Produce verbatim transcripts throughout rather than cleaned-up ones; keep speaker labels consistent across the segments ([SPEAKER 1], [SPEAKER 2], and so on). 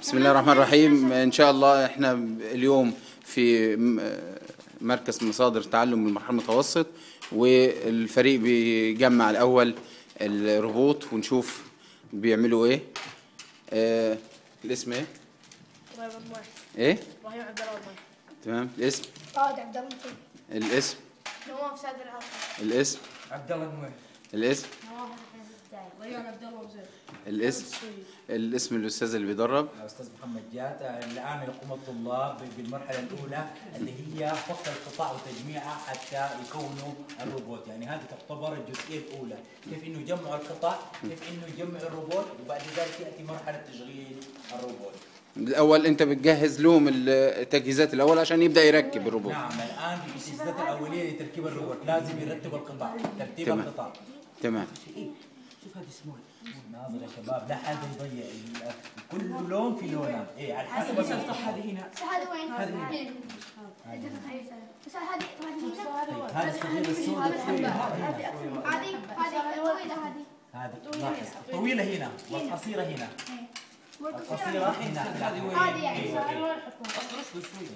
[SPEAKER 1] بسم الله الرحمن الرحيم. ان شاء الله احنا اليوم في مركز مصادر تعلم المرحله المتوسط، والفريق بيجمع الاول الروبوت ونشوف بيعملوا ايه. آه الاسم ايه؟
[SPEAKER 2] ابراهيم عبد الله.
[SPEAKER 1] ايه؟
[SPEAKER 2] ابراهيم عبد الله.
[SPEAKER 1] تمام. الاسم؟
[SPEAKER 2] طارق عبد الله.
[SPEAKER 1] الاسم؟
[SPEAKER 2] نواف سعد العاصي.
[SPEAKER 1] الاسم؟
[SPEAKER 3] عبد الله المويح.
[SPEAKER 1] الاسم؟
[SPEAKER 2] نواف ريان عبد الله وزيد.
[SPEAKER 1] الاسم؟ الاسم الاستاذ اللي بيدرب؟
[SPEAKER 3] الاستاذ محمد جاد. الان يقوم الطلاب بالمرحله الاولى اللي هي فك القطع وتجميعها حتى يكونوا الروبوت، يعني هذه تعتبر الجزئيه الاولى، كيف انه يجمعوا القطع، كيف انه يجمعوا الروبوت، وبعد ذلك ياتي مرحله تشغيل الروبوت.
[SPEAKER 1] الاول انت بتجهز لهم التجهيزات الاول عشان يبدا يركب الروبوت.
[SPEAKER 3] نعم، الان التجهيزات الاوليه لتركيب الروبوت لازم يرتب القطع، ترتيب
[SPEAKER 1] تمام.
[SPEAKER 3] القطع.
[SPEAKER 1] تمام.
[SPEAKER 3] شوف هذه سمول ناظر يا شباب، لا حد يضيع، كل لون في لونه. ايه على حسب الصفحه. هذه هنا،
[SPEAKER 2] هذا وين؟
[SPEAKER 3] هذه
[SPEAKER 2] هنا. بس هذه
[SPEAKER 3] هذه الصغيره السوداء شويه،
[SPEAKER 2] هذه هذه الطويله هذه.
[SPEAKER 3] هذه لاحظ الطويله هنا والقصيره هنا. القصيره هنا.
[SPEAKER 2] هذه يعني
[SPEAKER 3] اصبر شويه.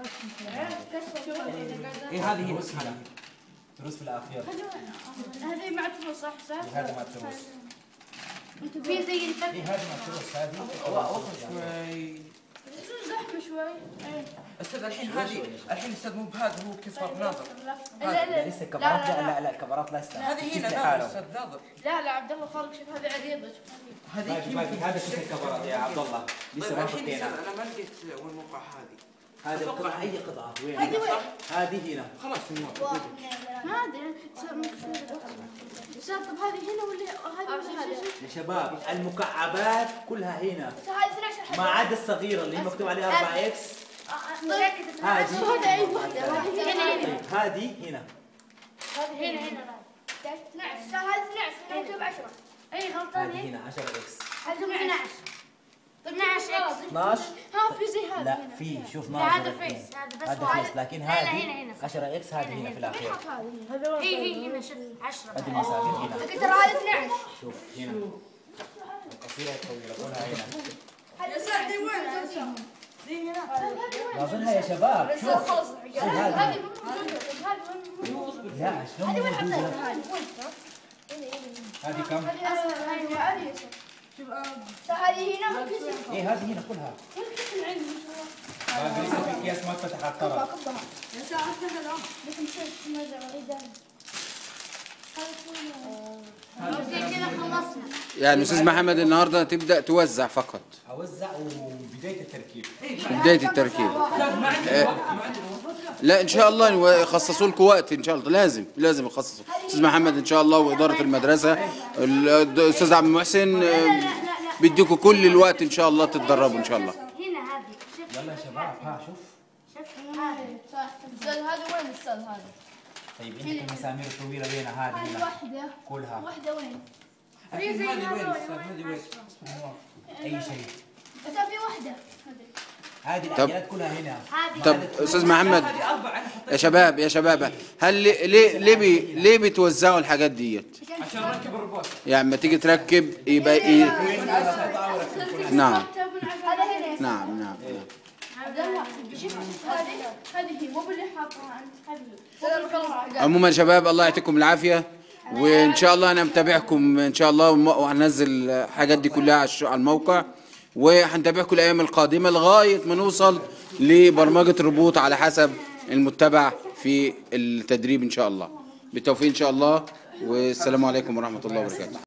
[SPEAKER 3] ايه هذه هنا هنا تروس في الاخير.
[SPEAKER 2] هذه مع تروس صح صح؟
[SPEAKER 3] هذه مع تروس.
[SPEAKER 2] في زي الفتح.
[SPEAKER 3] ايه هذه مع تروس. هذه
[SPEAKER 4] وقف شوي.
[SPEAKER 2] زحمه شوي.
[SPEAKER 4] استاذ الحين هذه الحين استاذ مو بهذا هو كفر ناظر.
[SPEAKER 2] لا لا
[SPEAKER 3] لسه كبرات. لا لا لا الكبرات لسه.
[SPEAKER 4] هذه هنا ناظر استاذ ناظر.
[SPEAKER 2] لا لا عبد الله خالق شوف هذه عريضه.
[SPEAKER 4] هذه
[SPEAKER 3] هذا لسه كبرات يا عبد الله، لسه ما
[SPEAKER 4] الحين
[SPEAKER 3] حطينا.
[SPEAKER 4] انا ما لقيت وين موقع هذه.
[SPEAKER 3] هذه القطعه اي قطعه وين؟
[SPEAKER 2] هذه وين؟
[SPEAKER 3] هذه هنا.
[SPEAKER 4] خلاص
[SPEAKER 2] ما ادري طب هذه هنا ولا هذه ولا هذه؟
[SPEAKER 3] يا شباب المكعبات كلها هنا
[SPEAKER 2] هذه اثناشر
[SPEAKER 3] ما عدا الصغيرة اللي مكتوب عليها أربعة إكس.
[SPEAKER 2] هذه
[SPEAKER 3] هذه
[SPEAKER 2] اي وحده هنا هنا
[SPEAKER 3] هذه هنا.
[SPEAKER 2] هذه هنا هنا اثناشر هذه اثناشر هنا مكتوب عشرة. اي غلطان.
[SPEAKER 3] هذه هنا عشرة إكس.
[SPEAKER 2] هذه اثناشر. اثناشر اكس.
[SPEAKER 3] اثناشر.
[SPEAKER 2] ها في زي هذا.
[SPEAKER 3] لا في شوف
[SPEAKER 2] لا
[SPEAKER 3] ناظر.
[SPEAKER 2] هذا فيس هذا بس
[SPEAKER 3] هذا فيس، لكن هذه عشرة إكس هذه هنا في الأخير.
[SPEAKER 2] هذا اي هي هنا شوف عشرة.
[SPEAKER 3] هذه المسافة هنا.
[SPEAKER 2] لكن ترى هذه اثناشر.
[SPEAKER 3] شوف هنا القصيرة الطويلة كلها هنا.
[SPEAKER 2] يا سعدي وين؟ دي هنا.
[SPEAKER 3] ناظرها يا شباب. شوف
[SPEAKER 2] خلاص
[SPEAKER 3] هذه.
[SPEAKER 2] هذه
[SPEAKER 3] لا شلون
[SPEAKER 2] هذه وين
[SPEAKER 3] موجودة؟
[SPEAKER 2] حطيتها؟
[SPEAKER 3] هذه كم؟
[SPEAKER 2] هذه هذه شوف هذه هنا.
[SPEAKER 3] إيه هذه هنا كلها. باقي لسه في أكياس ما فتح على الطرف.
[SPEAKER 2] يا ساعة هذا بس مشيت ما كذا خلصنا.
[SPEAKER 1] يعني استاذ محمد النهارده هتبدا توزع فقط.
[SPEAKER 3] أوزع وبداية التركيب.
[SPEAKER 1] بدايه التركيب. آه لا ان شاء الله يخصصوا لكم وقت ان شاء الله، لازم لازم يخصصوا. استاذ محمد ان شاء الله واداره المدرسه الاستاذ عبد المحسن بيديكم كل الوقت ان شاء الله تتدربوا ان شاء الله.
[SPEAKER 2] هنا هذه
[SPEAKER 3] يلا يا شباب ها شوف.
[SPEAKER 2] شوف هذه صح. السل هذا وين السل هذا؟
[SPEAKER 3] طيب عندك المسامير الطويلة وين هذه
[SPEAKER 2] هذه
[SPEAKER 3] هنا؟
[SPEAKER 2] واحدة.
[SPEAKER 3] كلها.
[SPEAKER 2] واحدة وين؟
[SPEAKER 4] الحين هذه وين استاذ هذه وين؟
[SPEAKER 3] أي شيء.
[SPEAKER 2] بس في واحدة.
[SPEAKER 3] هذه العجلات كلها هنا.
[SPEAKER 1] طب استاذ محمد يا شباب يا شباب هل ليه ليه ليه, بي ليه بتوزعوا الحاجات ديت؟
[SPEAKER 4] عشان نركب الروبوت.
[SPEAKER 1] يعني لما تيجي تركب يبقى ايه؟ نعم
[SPEAKER 2] هذا هنا.
[SPEAKER 1] نعم نعم.
[SPEAKER 2] عبد الله شوف هذه هذه مو باللي حاطها انت. هذه
[SPEAKER 1] عموما يا شباب الله يعطيكم العافيه، وان شاء الله انا متابعكم ان شاء الله، وهنزل الحاجات دي كلها على الموقع، وهنتابعكم الايام القادمه لغايه ما نوصل لبرمجه الروبوت على حسب المتبع في التدريب ان شاء الله. بالتوفيق ان شاء الله، والسلام عليكم ورحمه الله وبركاته.